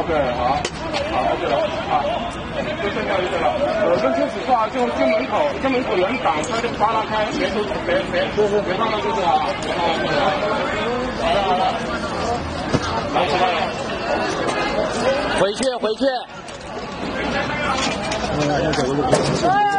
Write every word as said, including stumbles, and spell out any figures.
OK， 好，好 OK 了，好，就剩下一个了。呃，跟车子话就进门口，进门口人挡，他就把他开，别出别别别放到就是啊。好的好的，来出来了。 回去回去。 哎呀，要走路。